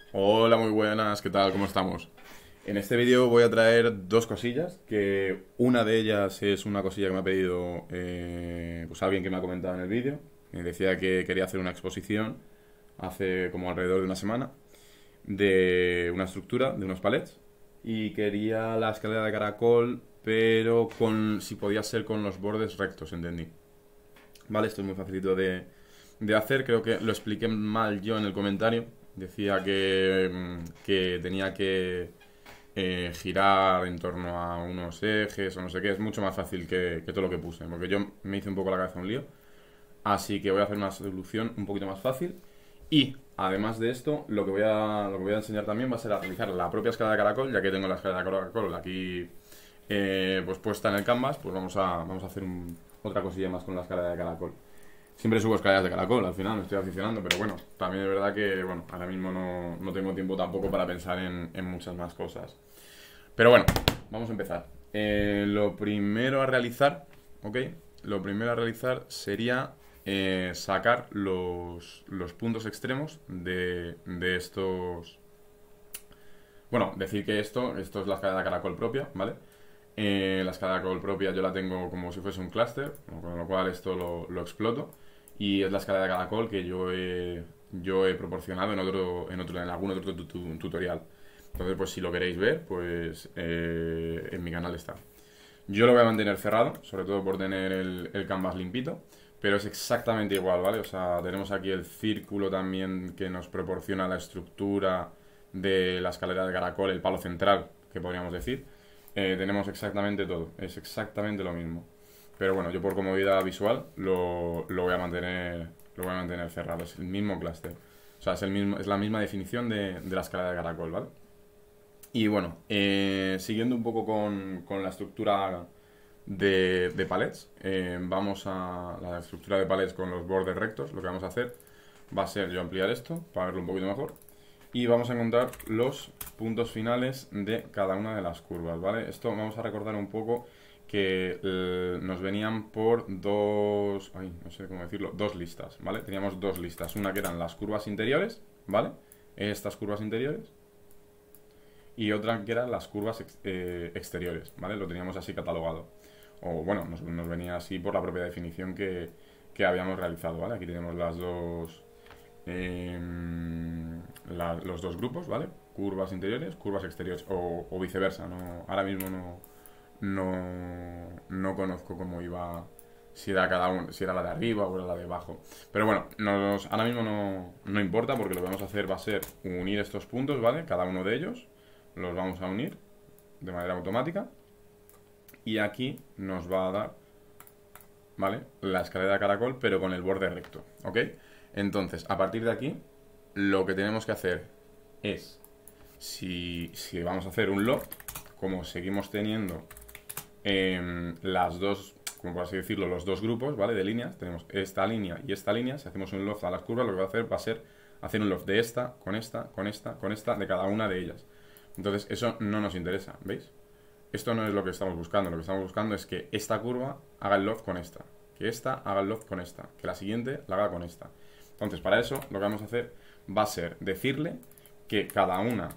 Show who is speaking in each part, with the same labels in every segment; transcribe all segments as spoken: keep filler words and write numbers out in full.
Speaker 1: Hola, muy buenas, ¿qué tal? ¿Cómo estamos? En este vídeo voy a traer dos cosillas, que una de ellas es una cosilla que me ha pedido eh, pues alguien que me ha comentado en el vídeo. Me decía que quería hacer una exposición hace como alrededor de una semana de una estructura, de unos palets, y quería la escalera de caracol, pero con si podía ser con los bordes rectos, entendí. Vale, esto es muy facilito de, de hacer. Creo que lo expliqué mal yo en el comentario. Decía que, mm, que tenía que eh, girar en torno a unos ejes o no sé qué. Es mucho más fácil que, que todo lo que puse, porque yo me hice un poco la cabeza un lío. Así que voy a hacer una solución un poquito más fácil. Y además de esto, lo que voy a, lo que voy a enseñar también va a ser a realizar la propia escala de caracol, ya que tengo la escala de caracol aquí eh, pues puesta en el canvas. Pues vamos a, vamos a hacer un- otra cosilla más con la escala de caracol. Siempre subo escaleras de caracol, al final me estoy aficionando, pero bueno, también es verdad que, bueno, ahora mismo no, no tengo tiempo tampoco para pensar en, en muchas más cosas. Pero bueno, vamos a empezar. Eh, lo primero a realizar, ¿ok? Lo primero a realizar sería eh, sacar los, los puntos extremos de, de estos... Bueno, decir que esto, esto es la escalera de caracol propia, ¿vale? Eh, la escala de caracol propia yo la tengo como si fuese un clúster, con lo cual esto lo, lo exploto. Y es la escala de caracol que yo he, yo he proporcionado en otro, en otro, en algún otro tu- tu- tutorial. Entonces, pues si lo queréis ver, pues eh, en mi canal está. Yo lo voy a mantener cerrado, sobre todo por tener el, el canvas limpito, pero es exactamente igual, ¿vale? O sea, tenemos aquí el círculo también que nos proporciona la estructura de la escalera de caracol, el palo central, que podríamos decir. Eh, tenemos exactamente todo, es exactamente lo mismo. Pero bueno, yo por comodidad visual lo, lo voy a mantener lo voy a mantener cerrado, es el mismo clúster. O sea, es, el mismo, es la misma definición de, de la escalera de caracol, ¿vale? Y bueno, eh, siguiendo un poco con, con la estructura de, de palets, eh, vamos a la estructura de palets con los bordes rectos. Lo que vamos a hacer va a ser yo ampliar esto para verlo un poquito mejor. Y vamos a encontrar los puntos finales de cada una de las curvas, ¿vale? Esto vamos a recordar un poco que eh, nos venían por dos, ay, no sé cómo decirlo, dos listas, ¿vale? Teníamos dos listas, una que eran las curvas interiores, ¿vale? Estas curvas interiores, y otra que eran las curvas ex- eh, exteriores, ¿vale? Lo teníamos así catalogado. O bueno, nos, nos venía así por la propia definición que, que habíamos realizado, ¿vale? Aquí tenemos las dos, eh, la- los dos grupos, ¿vale? Curvas interiores, curvas exteriores, o, o viceversa, ¿no? Ahora mismo no, no, no conozco cómo iba, si era cada uno, si era la de arriba o era la de abajo. Pero bueno, nos, ahora mismo no, no importa, porque lo que vamos a hacer va a ser unir estos puntos, ¿vale? Cada uno de ellos los vamos a unir de manera automática, y aquí nos va a dar, ¿vale? La escalera de caracol, pero con el borde recto, ¿ok? Entonces, a partir de aquí, lo que tenemos que hacer es, si, si vamos a hacer un loft, como seguimos teniendo eh, las dos, como por así decirlo, los dos grupos, ¿vale? De líneas, tenemos esta línea y esta línea. Si hacemos un loft a las curvas, lo que va a hacer va a ser hacer un loft de esta, con esta, con esta, con esta, de cada una de ellas. Entonces, eso no nos interesa, ¿veis? Esto no es lo que estamos buscando. Lo que estamos buscando es que esta curva haga el loft con esta, que esta haga el loft con esta, que la siguiente la haga con esta. Entonces, para eso, lo que vamos a hacer va a ser decirle que cada una,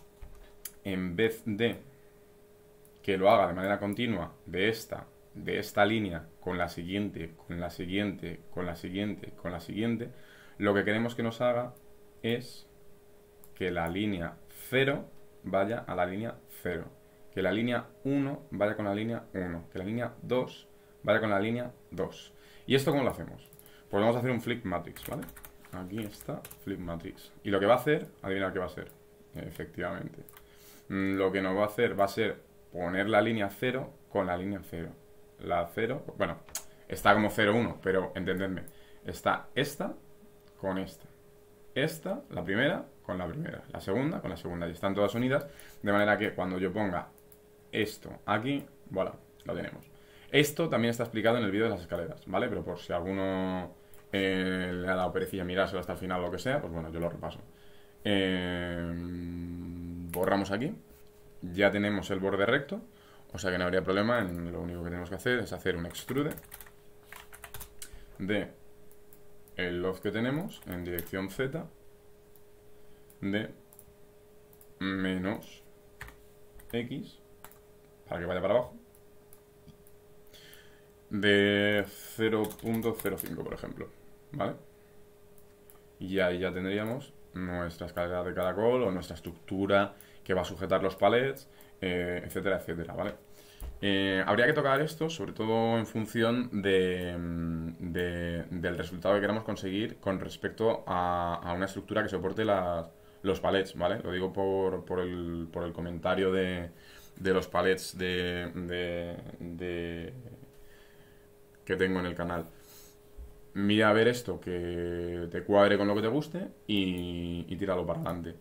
Speaker 1: en vez de que lo haga de manera continua de esta, de esta línea con la siguiente, con la siguiente, con la siguiente, con la siguiente, lo que queremos que nos haga es que la línea cero vaya a la línea cero, que la línea uno vaya con la línea uno, que la línea dos vaya con la línea dos. ¿Y esto cómo lo hacemos? Pues vamos a hacer un flip matrix, ¿vale? Aquí está flip matrix. Y lo que va a hacer, adivina qué va a ser. Efectivamente. Mm, Lo que nos va a hacer va a ser poner la línea cero con la línea cero. La cero, bueno, está como cero uno, pero entendedme. Está esta con esta. Esta, la primera, con la primera. La segunda, con la segunda. Y están todas unidas. De manera que cuando yo ponga esto aquí, voilà, lo tenemos. Esto también está explicado en el vídeo de las escaleras, ¿vale? Pero por si alguno eh, le ha dado perecilla mirárselo hasta el final o lo que sea, pues bueno, yo lo repaso. Eh, borramos aquí. Ya tenemos el borde recto, o sea que no habría problema. En, lo único que tenemos que hacer es hacer un extrude de el loft que tenemos en dirección Z de menos X, para que vaya para abajo, de cero punto cero cinco, por ejemplo, ¿vale? Y ahí ya tendríamos nuestra escalera de caracol o nuestra estructura que va a sujetar los palets, eh, etcétera, etcétera, ¿vale? Eh, habría que tocar esto, sobre todo en función de, de, del resultado que queramos conseguir con respecto a, a una estructura que soporte las, los palets, ¿vale? Lo digo por, por, el, por el comentario de, de los palets de, de, de que tengo en el canal. Mira a ver esto que te cuadre con lo que te guste y, y tíralo para adelante.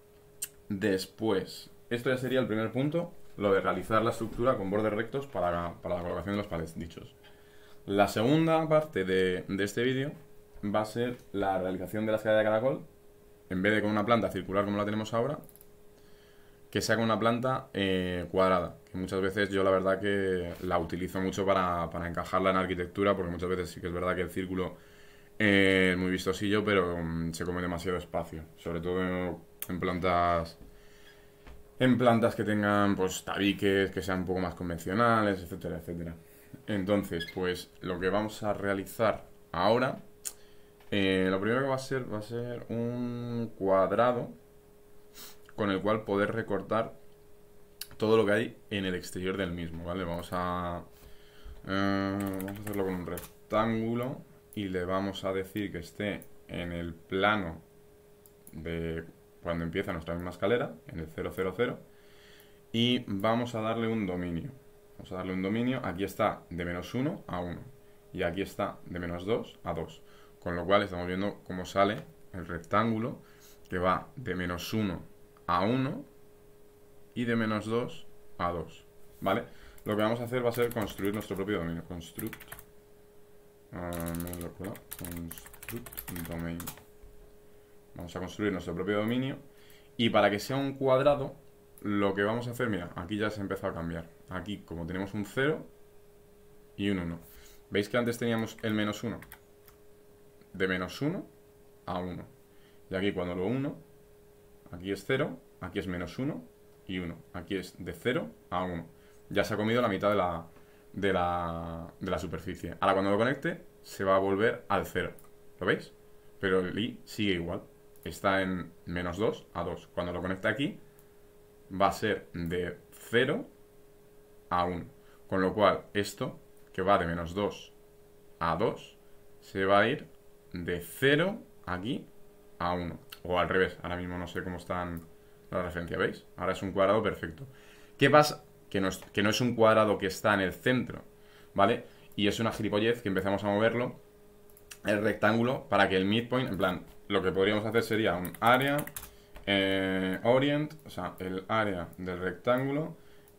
Speaker 1: Después, esto ya sería el primer punto, lo de realizar la estructura con bordes rectos para, para la colocación de los palets dichos. La segunda parte de, de este vídeo va a ser la realización de la escalera de caracol, en vez de con una planta circular como la tenemos ahora, que sea con una planta eh, cuadrada, que muchas veces yo la verdad que la utilizo mucho para, para encajarla en arquitectura, porque muchas veces sí que es verdad que el círculo eh, es muy vistosillo, pero um, se come demasiado espacio, sobre todo en plantas en plantas que tengan pues tabiques, que sean un poco más convencionales, etcétera, etcétera. Entonces, pues lo que vamos a realizar ahora, eh, lo primero que va a ser va a ser un cuadrado con el cual poder recortar todo lo que hay en el exterior del mismo, ¿vale? Vamos a, eh, vamos a hacerlo con un rectángulo y le vamos a decir que esté en el plano de cuando empieza nuestra misma escalera, en el cero, cero, cero, y vamos a darle un dominio. Vamos a darle un dominio, aquí está de menos uno a uno, y aquí está de menos dos a dos, con lo cual estamos viendo cómo sale el rectángulo que va de menos uno a uno y de menos dos a dos, ¿vale? Lo que vamos a hacer va a ser construir nuestro propio dominio. Construct, uh, construct domain. Vamos a construir nuestro propio dominio. Y para que sea un cuadrado, lo que vamos a hacer, mira, aquí ya se ha empezado a cambiar. Aquí, como tenemos un cero y un uno. ¿Veis que antes teníamos el menos uno? De menos uno a uno. Y aquí cuando lo uno, aquí es cero, aquí es menos uno y uno. Aquí es de cero a uno. Ya se ha comido la mitad de la, de la, de la superficie. Ahora cuando lo conecte, se va a volver al cero. ¿Lo veis? Pero el i sigue igual. Está en menos dos a dos. Cuando lo conecte aquí, va a ser de cero a uno. Con lo cual, esto, que va de menos dos a dos, se va a ir de cero aquí a uno. O al revés, ahora mismo no sé cómo están las referencias, ¿veis? Ahora es un cuadrado perfecto. ¿Qué pasa? Que no, es, que no es un cuadrado que está en el centro, ¿vale? Y es una gilipollez que empezamos a moverlo, el rectángulo, para que el midpoint, en plan, lo que podríamos hacer sería un área, eh, orient, o sea, el área del rectángulo,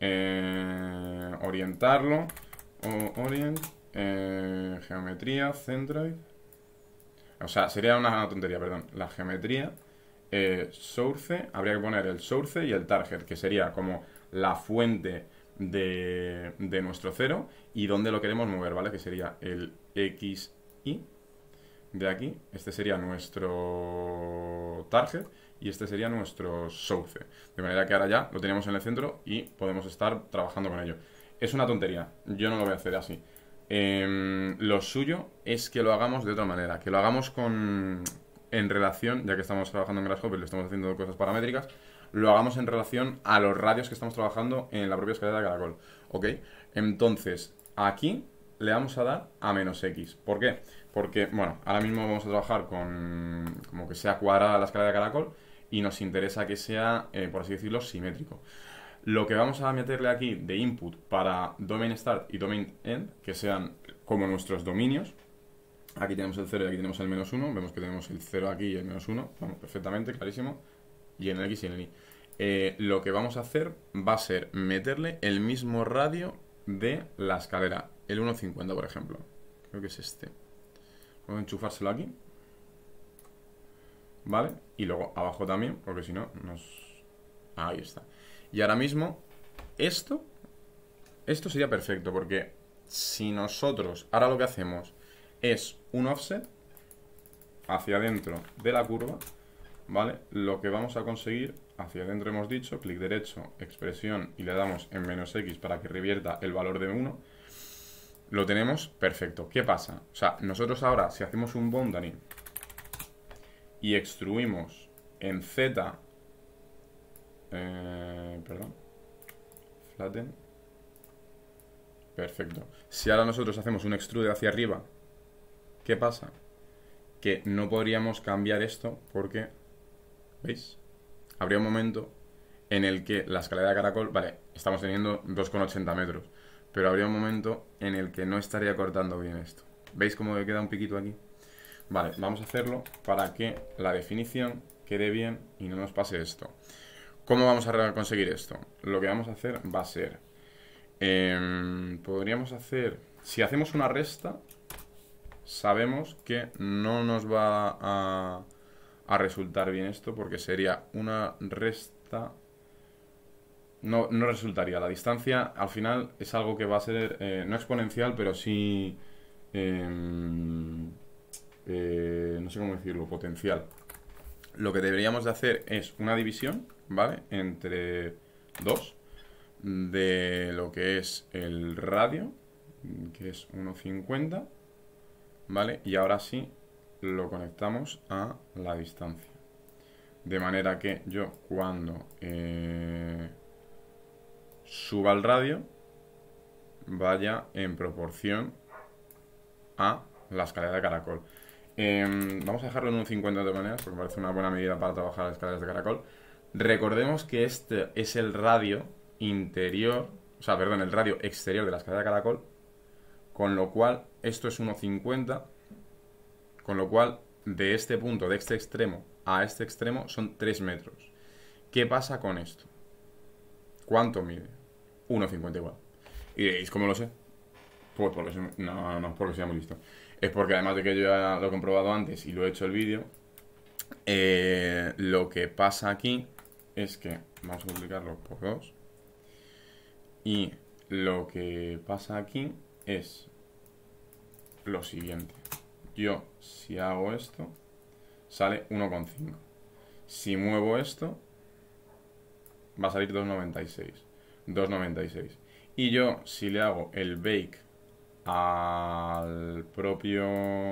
Speaker 1: eh, orientarlo, o orient, eh, geometría, centroid. O sea, sería una tontería, perdón. La geometría, eh, source, habría que poner el source y el target, que sería como la fuente de, de nuestro cero y donde lo queremos mover, ¿vale? Que sería el X Y de aquí. Este sería nuestro target y este sería nuestro source. De manera que ahora ya lo tenemos en el centro y podemos estar trabajando con ello. Es una tontería, yo no lo voy a hacer así. Eh, lo suyo es que lo hagamos de otra manera, que lo hagamos con en relación, ya que estamos trabajando en Grasshopper y le estamos haciendo cosas paramétricas, lo hagamos en relación a los radios que estamos trabajando en la propia escalera de caracol, ¿ok? Entonces, aquí le vamos a dar a menos X. ¿Por qué? Porque, bueno, ahora mismo vamos a trabajar con como que sea cuadrada la escalera de caracol y nos interesa que sea, eh, por así decirlo, simétrico. Lo que vamos a meterle aquí de input para domain start y domain end, que sean como nuestros dominios. Aquí tenemos el cero y aquí tenemos el menos uno. Vemos que tenemos el cero aquí y el menos uno. Vamos, perfectamente, clarísimo. Y en el X y en el Y. Eh, lo que vamos a hacer va a ser meterle el mismo radio de la escalera. El uno cincuenta, por ejemplo. Creo que es este. Vamos a enchufárselo aquí. ¿Vale? Y luego abajo también, porque si no nos... Ahí está. Y ahora mismo, esto, esto sería perfecto, porque si nosotros ahora lo que hacemos es un offset hacia adentro de la curva, ¿vale? Lo que vamos a conseguir hacia adentro hemos dicho, clic derecho, expresión, y le damos en menos X para que revierta el valor de uno. Lo tenemos perfecto. ¿Qué pasa? O sea, nosotros ahora, si hacemos un boundary y extruimos en Z, eh, perdón, flatten, perfecto. Si ahora nosotros hacemos un extrude hacia arriba, ¿qué pasa? Que no podríamos cambiar esto porque, ¿veis? Habría un momento en el que la escalera de caracol, vale, estamos teniendo dos coma ochenta metros, pero habría un momento en el que no estaría cortando bien esto. ¿Veis cómo queda un piquito aquí? Vale, vamos a hacerlo para que la definición quede bien y no nos pase esto. ¿Cómo vamos a conseguir esto? Lo que vamos a hacer va a ser... Eh, podríamos hacer... Si hacemos una resta, sabemos que no nos va a, a resultar bien esto, porque sería una resta... No, no resultaría. La distancia al final es algo que va a ser eh, no exponencial, pero sí... Eh, eh, no sé cómo decirlo, potencial. Lo que deberíamos de hacer es una división, ¿vale? Entre dos de lo que es el radio, que es uno coma cincuenta, ¿vale? Y ahora sí lo conectamos a la distancia. De manera que yo cuando eh, suba el radio vaya en proporción a la escalera de caracol. Eh, vamos a dejarlo en uno coma cincuenta de todas maneras, porque me parece una buena medida para trabajar las escaleras de caracol. Recordemos que este es el radio interior, o sea, perdón, el radio exterior de la escalera de caracol, con lo cual esto es uno coma cincuenta, con lo cual de este punto, de este extremo a este extremo son tres metros. ¿Qué pasa con esto? ¿Cuánto mide? uno coma cincuenta igual. Y diréis, ¿cómo lo sé? Pues porque soy, no, no es porque sea muy listo. Es porque además de que yo ya lo he comprobado antes y lo he hecho el vídeo, eh, lo que pasa aquí es que vamos a multiplicarlo por dos. Y lo que pasa aquí es lo siguiente. Yo, si hago esto, sale uno coma cinco. Si muevo esto, va a salir dos coma noventa y seis. dos coma noventa y seis. Y yo, si le hago el bake al propio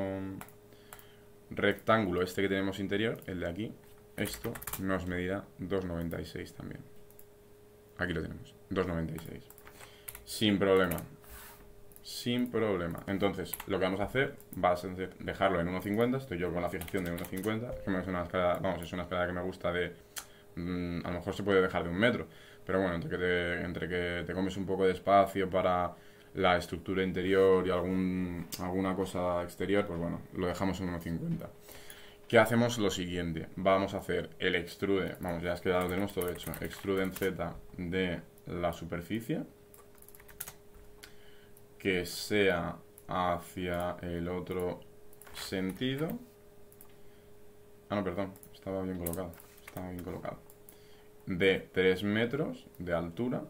Speaker 1: rectángulo este que tenemos interior, el de aquí, esto nos medirá dos coma noventa y seis también. Aquí lo tenemos, dos coma noventa y seis. Sin problema. Sin problema. Entonces, lo que vamos a hacer va a ser dejarlo en uno coma cincuenta. Estoy yo con la fijación de uno coma cincuenta. Que es una escala, vamos, es una escala que me gusta de... Mmm, a lo mejor se puede dejar de un metro. Pero bueno, entre que te, entre que te comes un poco de espacio para la estructura interior y algún, alguna cosa exterior, pues bueno, lo dejamos en uno coma cincuenta. ¿Qué hacemos? Lo siguiente. Vamos a hacer el extrude. Vamos, ya es que ya lo tenemos todo hecho. Extrude en Z de la superficie, que sea hacia el otro sentido. Ah, no, perdón, estaba bien colocado. Estaba bien colocado. De tres metros de altura.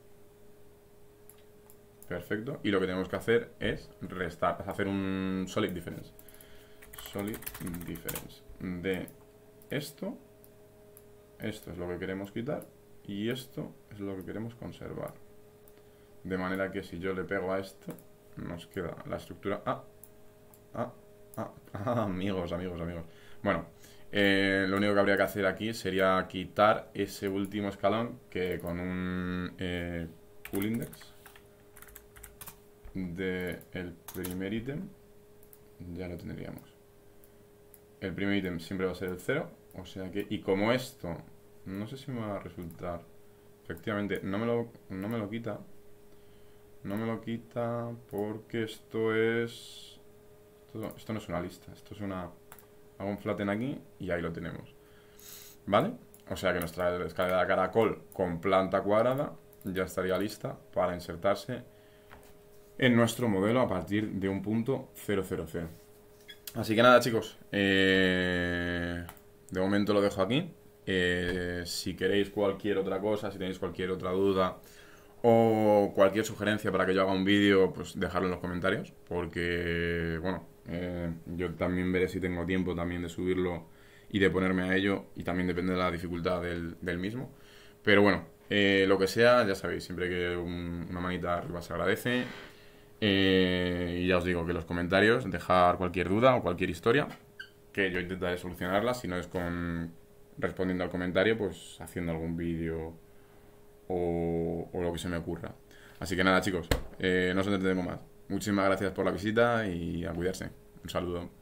Speaker 1: Perfecto. Y lo que tenemos que hacer es restar, es hacer un solid difference. Solid difference de esto. Esto es lo que queremos quitar y esto es lo que queremos conservar. De manera que si yo le pego a esto, nos queda la estructura... Ah, ah, ah, ah amigos, amigos, amigos. Bueno, eh, lo único que habría que hacer aquí sería quitar ese último escalón que con un eh, cool index del primer ítem ya lo tendríamos. El primer ítem siempre va a ser el cero, o sea que... Y como esto, no sé si me va a resultar... Efectivamente, no me lo, no me lo quita... No me lo quita porque esto es... Esto, esto no es una lista, esto es una... Hago un flatten aquí y ahí lo tenemos. ¿Vale? O sea que nuestra escalera de caracol con planta cuadrada ya estaría lista para insertarse en nuestro modelo a partir de un punto cero cero cero. Así que nada, chicos. Eh, de momento lo dejo aquí. Eh, si queréis cualquier otra cosa, si tenéis cualquier otra duda... o cualquier sugerencia para que yo haga un vídeo, pues dejarlo en los comentarios, porque, bueno, eh, yo también veré si tengo tiempo también de subirlo y de ponerme a ello, y también depende de la dificultad del, del mismo. Pero bueno, eh, lo que sea, ya sabéis, siempre que un- una manita arriba se agradece. Eh, y ya os digo que en los comentarios dejar cualquier duda o cualquier historia, que yo intentaré solucionarla, si no es con respondiendo al comentario, pues haciendo algún vídeo o, o lo que se me ocurra. Así que nada, chicos, eh, no os entretenemos más. Muchísimas gracias por la visita y a cuidarse. Un saludo.